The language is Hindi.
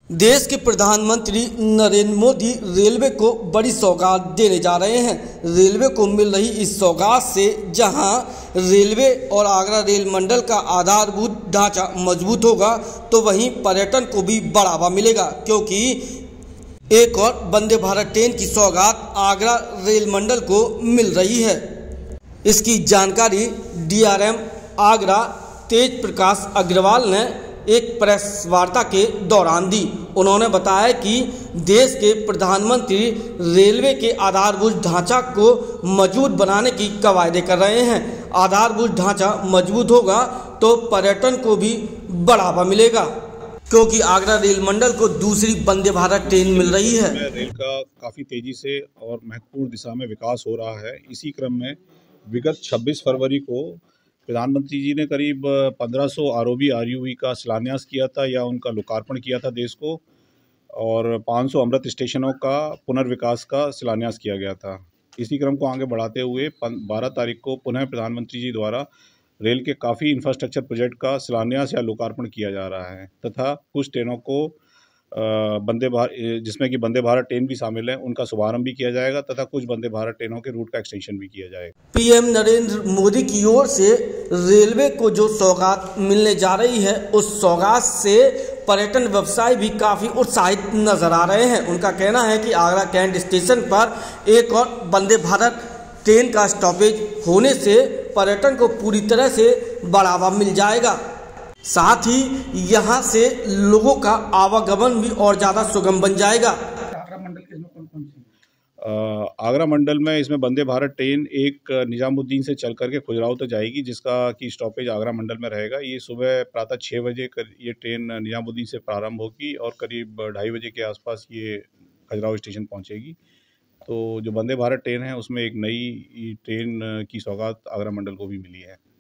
देश के प्रधानमंत्री नरेंद्र मोदी रेलवे को बड़ी सौगात देने जा रहे हैं। रेलवे को मिल रही इस सौगात से जहां रेलवे और आगरा रेल मंडल का आधारभूत ढांचा मजबूत होगा, तो वहीं पर्यटन को भी बढ़ावा मिलेगा, क्योंकि एक और वंदे भारत ट्रेन की सौगात आगरा रेल मंडल को मिल रही है। इसकी जानकारी डीआरएम आगरा तेज प्रकाश अग्रवाल ने एक प्रेस वार्ता के दौरान दी। उन्होंने बताया कि देश के प्रधानमंत्री रेलवे के आधारभूत ढांचा को मजबूत बनाने की कवायदे कर रहे हैं। आधारभूत ढांचा मजबूत होगा तो पर्यटन को भी बढ़ावा मिलेगा, क्योंकि आगरा रेल मंडल को दूसरी वंदे भारत ट्रेन मिल रही है। रेल का काफ़ी तेजी से और महत्वपूर्ण दिशा में विकास हो रहा है। इसी क्रम में विगत 26 फरवरी को प्रधानमंत्री जी ने करीब 1500 आरओबी आरयूवी का शिलान्यास किया था या उनका लोकार्पण किया था देश को, और 500 अमृत स्टेशनों का पुनर्विकास का शिलान्यास किया गया था। इसी क्रम को आगे बढ़ाते हुए 12 तारीख को पुनः प्रधानमंत्री जी द्वारा रेल के काफ़ी इंफ्रास्ट्रक्चर प्रोजेक्ट का शिलान्यास या लोकार्पण किया जा रहा है, तथा कुछ ट्रेनों को जिसमें कि वंदे भारत ट्रेन भी शामिल है, उनका शुभारंभ भी किया जाएगा तथा कुछ वंदे भारत ट्रेनों के रूट का एक्सटेंशन भी किया जाएगा। पीएम नरेंद्र मोदी की ओर से रेलवे को जो सौगात मिलने जा रही है, उस सौगात से पर्यटन व्यवसाय भी काफी उत्साहित नजर आ रहे हैं। उनका कहना है कि आगरा कैंट स्टेशन पर एक और वंदे भारत ट्रेन का स्टॉपेज होने से पर्यटन को पूरी तरह से बढ़ावा मिल जाएगा, साथ ही यहाँ से लोगों का आवागमन भी और ज़्यादा सुगम बन जाएगा। आगरा मंडल के इसमें कौन सी? आगरा मंडल में इसमें वंदे भारत ट्रेन एक निजामुद्दीन से चल करके खजुराहो तक जाएगी, जिसका की स्टॉपेज आगरा मंडल में रहेगा। ये सुबह प्रातः 6 बजे ये ट्रेन निजामुद्दीन से प्रारंभ होगी और करीब 2:30 बजे के आसपास ये खजुराहो स्टेशन पहुँचेगी। तो जो वंदे भारत ट्रेन है उसमें एक नई ट्रेन की सौगात आगरा मंडल को भी मिली है।